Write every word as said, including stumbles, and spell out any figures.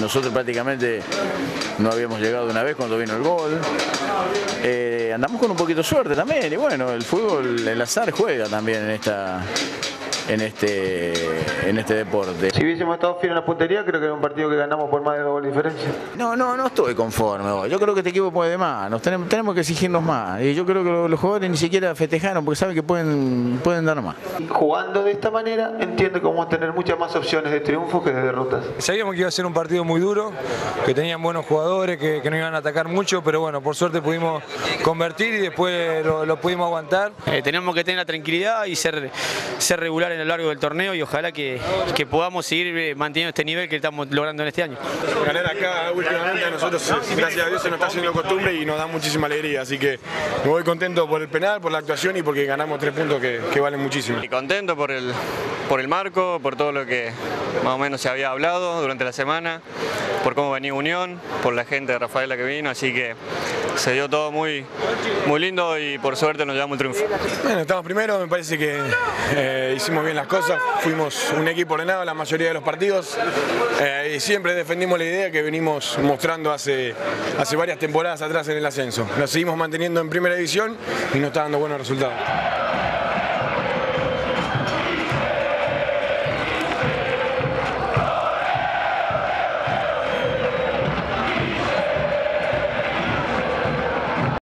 nosotros prácticamente no habíamos llegado una vez cuando vino el gol. Eh, andamos con un poquito de suerte también, y bueno, el fútbol, el azar juega también en esta... En este, en este deporte. Si hubiésemos estado fieles en la puntería, creo que era un partido que ganamos por más de dos goles de diferencia. No, no, no estoy conforme hoy. Yo creo que este equipo puede más. Nos tenemos, tenemos que exigirnos más. Y yo creo que los, los jugadores ni siquiera festejaron porque saben que pueden, pueden dar más. Jugando de esta manera, entiendo que vamos a tener muchas más opciones de triunfo que de derrotas. Sabíamos que iba a ser un partido muy duro, que tenían buenos jugadores, que, que no iban a atacar mucho, pero bueno, por suerte pudimos convertir y después lo, lo pudimos aguantar. Eh, tenemos que tener la tranquilidad y ser, ser regulares a lo largo del torneo y ojalá que, que podamos seguir manteniendo este nivel que estamos logrando en este año. Ganar acá últimamente a nosotros, gracias a Dios, se nos está haciendo costumbre y nos da muchísima alegría, así que me voy contento por el penal, por la actuación y porque ganamos tres puntos que, que valen muchísimo. Y contento por el, por el marco, por todo lo que más o menos se había hablado durante la semana, por cómo venía Unión, por la gente de Rafaela que vino, así que se dio todo muy, muy lindo y por suerte nos llevamos el triunfo. Bueno, estamos primero, me parece que eh, hicimos bien las cosas, fuimos un equipo ordenado la mayoría de los partidos eh, y siempre defendimos la idea que venimos mostrando hace, hace varias temporadas atrás en el ascenso. Nos seguimos manteniendo en primera división y nos está dando buenos resultados.